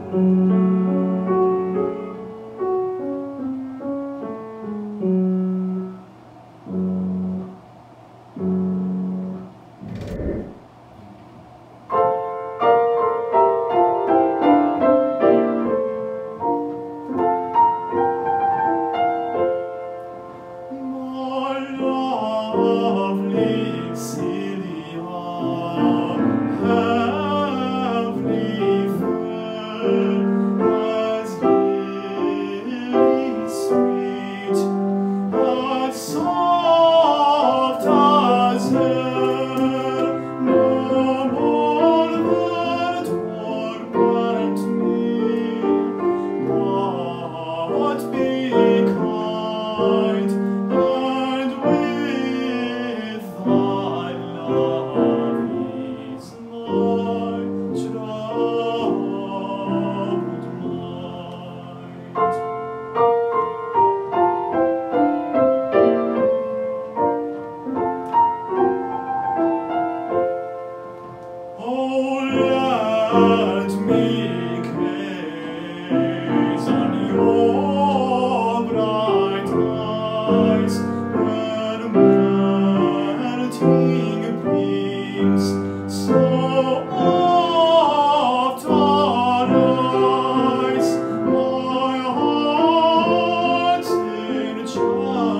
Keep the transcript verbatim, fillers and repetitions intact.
Lovely Celia, heavenly fair, as lily sweet, as soft as air, no more that torment me, but be kind. And with thy love ease my troubled mind. Oh, let me gaze on your bright eyes, and melting beams so oft arise, my heart's enchantment